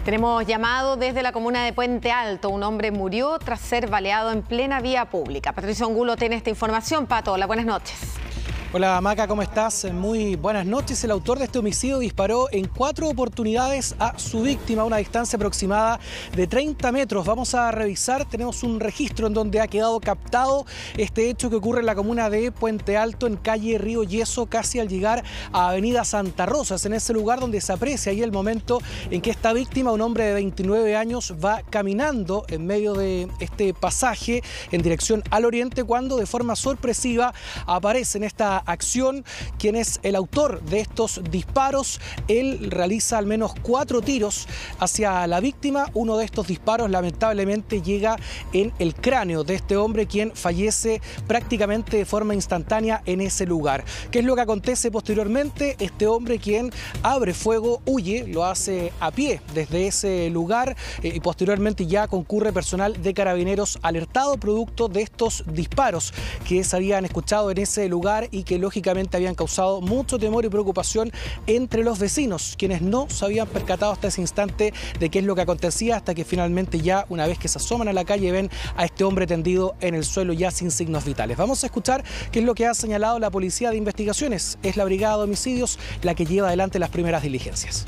Tenemos llamado desde la comuna de Puente Alto. Un hombre murió tras ser baleado en plena vía pública. Patricio Angulo tiene esta información. Pato, hola, buenas noches. Hola Maca, ¿cómo estás? Muy buenas noches. El autor de este homicidio disparó en 4 oportunidades a su víctima a una distancia aproximada de 30 metros. Vamos a revisar, tenemos un registro en donde ha quedado captado este hecho que ocurre en la comuna de Puente Alto, en calle Río Yeso, casi al llegar a avenida Santa Rosa. Es en ese lugar donde se aprecia ahí el momento en que esta víctima, un hombre de 29 años, va caminando en medio de este pasaje en dirección al oriente, cuando de forma sorpresiva aparece en esta acción quien es el autor de estos disparos. Él realiza al menos 4 tiros hacia la víctima. Uno de estos disparos lamentablemente llega en el cráneo de este hombre, quien fallece prácticamente de forma instantánea en ese lugar. ¿Qué es lo que acontece posteriormente? Este hombre, quien abre fuego, huye, lo hace a pie desde ese lugar y posteriormente ya concurre personal de Carabineros alertado producto de estos disparos que se habían escuchado en ese lugar y que lógicamente habían causado mucho temor y preocupación entre los vecinos, quienes no se habían percatado hasta ese instante de qué es lo que acontecía, hasta que finalmente ya, una vez que se asoman a la calle, ven a este hombre tendido en el suelo ya sin signos vitales. Vamos a escuchar qué es lo que ha señalado la Policía de Investigaciones. Es la Brigada de Homicidios la que lleva adelante las primeras diligencias.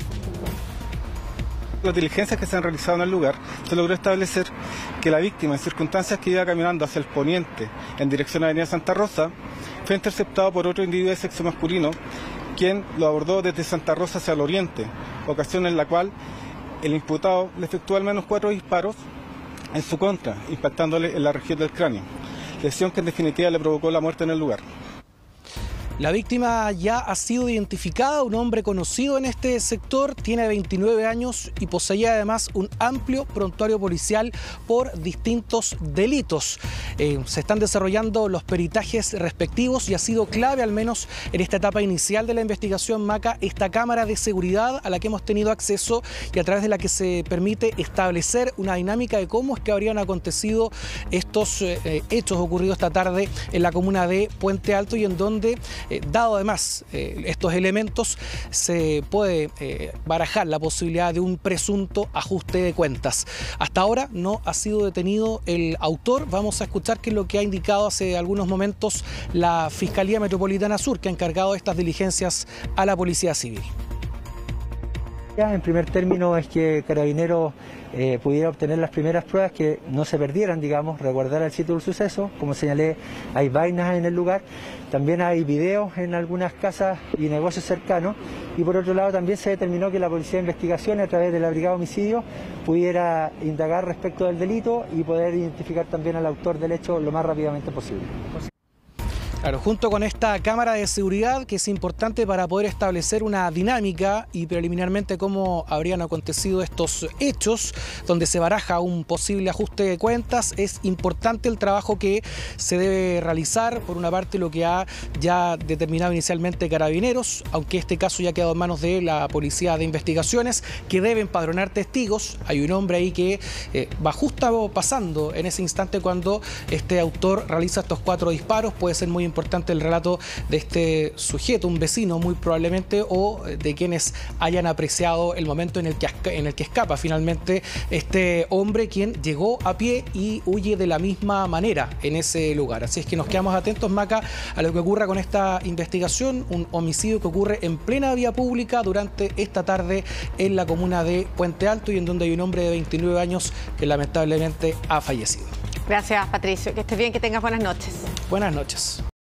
Las diligencias que se han realizado en el lugar, se logró establecer que la víctima, en circunstancias que iba caminando hacia el poniente en dirección a avenida Santa Rosa, fue interceptado por otro individuo de sexo masculino, quien lo abordó desde Santa Rosa hacia el oriente, ocasión en la cual el imputado le efectuó al menos 4 disparos en su contra, impactándole en la región del cráneo, lesión que en definitiva le provocó la muerte en el lugar. La víctima ya ha sido identificada, un hombre conocido en este sector, tiene 29 años y poseía además un amplio prontuario policial por distintos delitos. Se están desarrollando los peritajes respectivos y ha sido clave, al menos en esta etapa inicial de la investigación, Maca, esta cámara de seguridad a la que hemos tenido acceso y a través de la que se permite establecer una dinámica de cómo es que habrían acontecido estos hechos ocurridos esta tarde en la comuna de Puente Alto, y en donde dado además estos elementos, se puede barajar la posibilidad de un presunto ajuste de cuentas. Hasta ahora no ha sido detenido el autor. Vamos a escuchar qué es lo que ha indicado hace algunos momentos la Fiscalía Metropolitana Sur, que ha encargado estas diligencias a la Policía Civil. En primer término es que Carabineros pudiera obtener las primeras pruebas, que no se perdieran, digamos, resguardar el sitio del suceso. Como señalé, hay vainas en el lugar, también hay videos en algunas casas y negocios cercanos, y por otro lado también se determinó que la Policía de Investigaciones, a través de la Brigada de Homicidios, pudiera indagar respecto del delito y poder identificar también al autor del hecho lo más rápidamente posible. Claro, junto con esta cámara de seguridad, que es importante para poder establecer una dinámica y preliminarmente cómo habrían acontecido estos hechos, donde se baraja un posible ajuste de cuentas. Es importante el trabajo que se debe realizar, por una parte lo que ha ya determinado inicialmente Carabineros, aunque este caso ya ha quedado en manos de la Policía de Investigaciones, que debe empadronar testigos. Hay un hombre ahí que va justo pasando en ese instante cuando este autor realiza estos 4 disparos. Puede ser muy importante el relato de este sujeto, un vecino muy probablemente, o de quienes hayan apreciado el momento en el que escapa finalmente este hombre, quien llegó a pie y huye de la misma manera en ese lugar. Así es que nos quedamos atentos, Maca, a lo que ocurra con esta investigación, un homicidio que ocurre en plena vía pública durante esta tarde en la comuna de Puente Alto, y en donde hay un hombre de 29 años que lamentablemente ha fallecido. Gracias, Patricio. Que estés bien, que tengas buenas noches. Buenas noches.